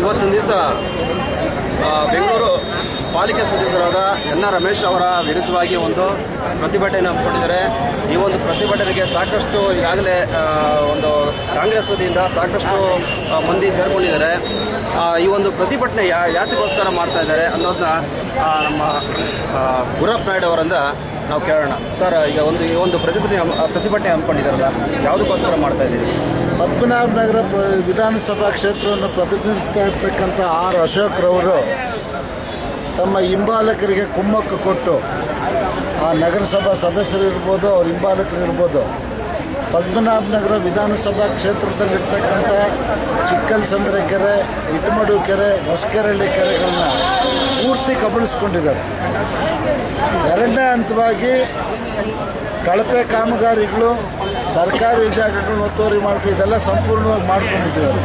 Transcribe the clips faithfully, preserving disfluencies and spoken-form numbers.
ಇವತ್ತಿನ ದಿವಸ ಬೆಂಗಳೂರು ಪಾಲಿಕೆ ಸದಸ್ಯರಾದ ಎನ್ ಆರ್ ರಮೇಶ್ ಅವರ ವಿರುದ್ಧವಾಗಿ ಒಂದು ಪ್ರತಿಭಟನೆ ಹಮ್ಮಿಕೊಂಡಿದ್ದಾರೆ. ಈ ಒಂದು ಪ್ರತಿಭಟನೆಗೆ ಸಾಕಷ್ಟು ಈಗಾಗಲೇ ಒಂದು ಕಾಂಗ್ರೆಸ್ ವತಿಯಿಂದ ಸಾಕಷ್ಟು ಮಂದಿ ಸೇರಿಕೊಂಡಿದ್ದಾರೆ. ಈ ಒಂದು ಪ್ರತಿಭಟನೆ ಯಾ ಯಾತಕ್ಕೋಸ್ಕರ ಮಾಡ್ತಾ ಇದ್ದಾರೆ ಅನ್ನೋದನ್ನ ನಮ್ಮ ಗುರಪ್ಪ ನಾಯ್ಡು ಅವರಿಂದ ನಾವು ಕೇಳೋಣ. ಸರ್, ಈಗ ಒಂದು ಈ ಒಂದು ಪ್ರತಿಭಟನೆ ಪ್ರತಿಭಟನೆ ಹಮ್ಮಿಕೊಂಡಿದ್ದಾರಲ್ಲ, ಯಾವುದಕ್ಕೋಸ್ಕರ ಮಾಡ್ತಾ ಇದ್ದೀರಿ? ಪದ್ಮನಾಭನಗರ ವಿಧಾನಸಭಾ ಕ್ಷೇತ್ರವನ್ನು ಪ್ರತಿನಿಧಿಸ್ತಾ ಇರ್ತಕ್ಕಂಥ ಆರ್ ಅಶೋಕ್ ರವರು ತಮ್ಮ ಹಿಂಬಾಲಕರಿಗೆ ಕುಮ್ಮಕ್ಕು ಕೊಟ್ಟು, ಆ ನಗರಸಭಾ ಸದಸ್ಯರಿರ್ಬೋದು, ಅವ್ರ ಹಿಂಬಾಲಕರಿರ್ಬೋದು, ಪದ್ಮನಾಭನಗರ ವಿಧಾನಸಭಾ ಕ್ಷೇತ್ರದಲ್ಲಿರ್ತಕ್ಕಂಥ ಚಿಕ್ಕಲ್ಸಂದ್ರ ಕೆರೆ, ಇಟಮಡು ಕೆರೆ, ಹೊಸಕೆರಳ್ಳಿ ಕೆರೆಗಳನ್ನ ಪೂರ್ತಿ ಕಬಳಿಸ್ಕೊಂಡಿದ್ದಾರೆ. ಎರಡನೇ ಹಂತವಾಗಿ ಕಳಪೆ ಕಾಮಗಾರಿಗಳು, ಸರ್ಕಾರಿ ಜಾಗಗಳನ್ನ ಒತ್ತುವರಿ ಮಾಡ್ಕೊಂಡು ಇದೆಲ್ಲ ಸಂಪೂರ್ಣವಾಗಿ ಮಾಡ್ಕೊಂಡಿದ್ದಾರೆ.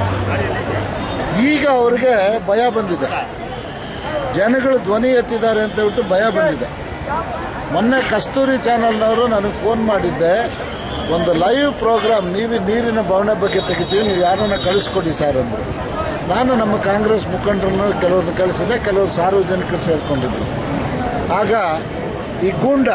ಈಗ ಅವ್ರಿಗೆ ಭಯ ಬಂದಿದೆ, ಜನಗಳು ಧ್ವನಿ ಎತ್ತಿದ್ದಾರೆ ಅಂತ ಹೇಳ್ಬಿಟ್ಟು ಭಯ ಬಂದಿದೆ. ಮೊನ್ನೆ ಕಸ್ತೂರಿ ಚಾನಲ್ನವರು ನನಗೆ ಫೋನ್ ಮಾಡಿದ್ದೆ, ಒಂದು ಲೈವ್ ಪ್ರೋಗ್ರಾಮ್ ನೀವು ನೀರಿನ ಬವಣೆ ಬಗ್ಗೆ ತೆಗಿತೀವಿ, ನೀವು ಯಾರನ್ನ ಕಳಿಸ್ಕೊಡಿ ಸರ್ ಅಂದರು. ನಾನು ನಮ್ಮ ಕಾಂಗ್ರೆಸ್ ಮುಖಂಡರನ್ನು ಕೆಲವ್ರನ್ನ ಕಳಿಸಿದೆ, ಕೆಲವರು ಸಾರ್ವಜನಿಕರು ಸೇರಿಕೊಂಡಿದ್ರು. ಆಗ ಈ ಗೂಂಡ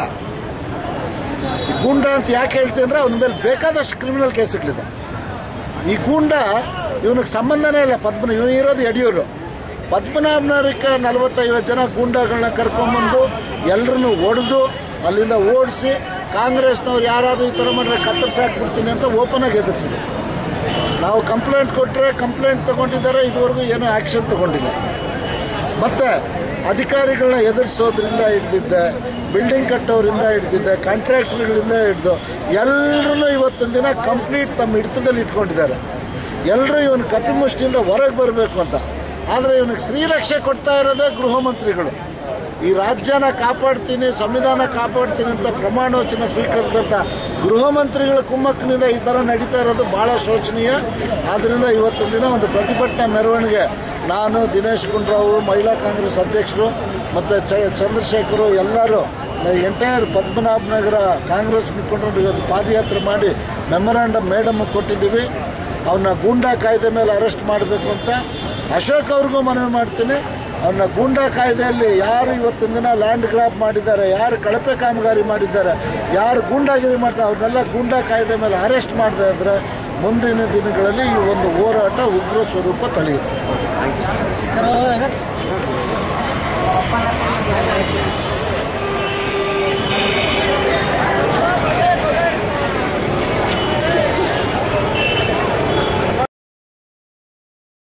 ಈ ಗೂಂಡ ಅಂತ ಯಾಕೆ ಹೇಳ್ತೀನಿ ಅಂದರೆ ಅವನ ಮೇಲೆ ಬೇಕಾದಷ್ಟು ಕ್ರಿಮಿನಲ್ ಕೇಸ್ಗಳಿದೆ. ಈ ಗೂಂಡ ಇವನಿಗೆ ಸಂಬಂಧನೇ ಇಲ್ಲ. ಪದ್ಮ ಇವನು ಇರೋದು ಯಡಿಯೂರು. ಪದ್ಮನಾಭನಗರಕ್ಕೆ ನಲವತ್ತೈವತ್ತು ಜನ ಗೂಂಡಗಳನ್ನ ಕರ್ಕೊಂಡ್ಬಂದು ಎಲ್ಲರನ್ನು ಹೊಡೆದು ಅಲ್ಲಿಂದ ಓಡಿಸಿ, ಕಾಂಗ್ರೆಸ್ನವ್ರು ಯಾರಾದರೂ ಈ ಥರ ಮಾಡಿದ್ರೆ ಕತ್ತರಿಸಾಕ್ಬಿಡ್ತೀನಿ ಅಂತ ಓಪನ್ ಆಗಿ ಎದುರಿಸಿದೆ. ನಾವು ಕಂಪ್ಲೇಂಟ್ ಕೊಟ್ಟರೆ ಕಂಪ್ಲೇಂಟ್ ತೊಗೊಂಡಿದ್ದಾರೆ, ಇದುವರೆಗೂ ಏನೂ ಆ್ಯಕ್ಷನ್ ತೊಗೊಂಡಿಲ್ಲ. ಮತ್ತು ಅಧಿಕಾರಿಗಳನ್ನ ಎದುರಿಸೋದ್ರಿಂದ ಹಿಡ್ದಿದ್ದೆ, ಬಿಲ್ಡಿಂಗ್ ಕಟ್ಟೋರಿಂದ ಹಿಡ್ದಿದ್ದೆ, ಕಾಂಟ್ರಾಕ್ಟರ್ಗಳಿಂದ ಹಿಡಿದು ಎಲ್ಲರೂ ಇವತ್ತಿನ ದಿನ ಕಂಪ್ಲೀಟ್ ತಮ್ಮ ಹಿಡಿತದಲ್ಲಿ ಇಟ್ಕೊಂಡಿದ್ದಾರೆ. ಎಲ್ಲರೂ ಇವನು ಕಪಿಮುಷ್ಟಿಯಿಂದ ಹೊರಗೆ ಬರಬೇಕು ಅಂತ. ಆದರೆ ಇವನಿಗೆ ಶ್ರೀರಕ್ಷೆ ಕೊಡ್ತಾ ಇರೋದೇ ಗೃಹ ಮಂತ್ರಿಗಳು. ಈ ರಾಜ್ಯನ ಕಾಪಾಡ್ತೀನಿ, ಸಂವಿಧಾನ ಕಾಪಾಡ್ತೀನಿ ಅಂತ ಪ್ರಮಾಣ ವಚನ ಸ್ವೀಕರಿಸಿದಂಥ ಗೃಹ ಮಂತ್ರಿಗಳ ಕುಮ್ಮಕ್ಕಿನಿಂದ ಈ ಥರ ನಡೀತಾ ಇರೋದು ಭಾಳ ಶೋಚನೀಯ. ಆದ್ದರಿಂದ ಇವತ್ತಿನ ದಿನ ಒಂದು ಪ್ರತಿಭಟನಾ ಮೆರವಣಿಗೆ ನಾನು, ದಿನೇಶ್ ಗುಂಡೂರಾವ್, ಮಹಿಳಾ ಕಾಂಗ್ರೆಸ್ ಅಧ್ಯಕ್ಷರು ಮತ್ತು ಚ ಚಂದ್ರಶೇಖರು ಎಲ್ಲರೂ ಎಂಟೈರ್ ಪದ್ಮನಾಭನಗರ ಕಾಂಗ್ರೆಸ್ ಮುಖಂಡರು ಇವತ್ತು ಪಾದಯಾತ್ರೆ ಮಾಡಿ ಮೆಮೊರಾಂಡಮ್ ಮೇಡಮ್ ಕೊಟ್ಟಿದ್ದೀವಿ. ಅವನ್ನ ಗೂಂಡಾ ಕಾಯ್ದೆ ಮೇಲೆ ಅರೆಸ್ಟ್ ಮಾಡಬೇಕು ಅಂತ ಅಶೋಕ್ ಅವ್ರಿಗೂ ಮನವಿ ಮಾಡ್ತೀನಿ. ಅವನ್ನ ಗೂಂಡಾ ಕಾಯ್ದೆಯಲ್ಲಿ ಯಾರು ಇವತ್ತಿನ ದಿನ ಲ್ಯಾಂಡ್ ಗ್ರಾಬ್ ಮಾಡಿದ್ದಾರೆ, ಯಾರು ಕಳಪೆ ಕಾಮಗಾರಿ ಮಾಡಿದ್ದಾರೆ, ಯಾರು ಗೂಂಡಾಗಿರಿ ಮಾಡ್ತಾರೆ, ಅವ್ರನ್ನೆಲ್ಲ ಗೂಂಡಾ ಕಾಯ್ದೆ ಮೇಲೆ ಅರೆಸ್ಟ್ ಮಾಡದೇ ಇದ್ದರೆ ಮುಂದಿನ ದಿನಗಳಲ್ಲಿ ಈ ಒಂದು ಹೋರಾಟ ಉಗ್ರ ಸ್ವರೂಪ ತಳೆಯುತ್ತೆ.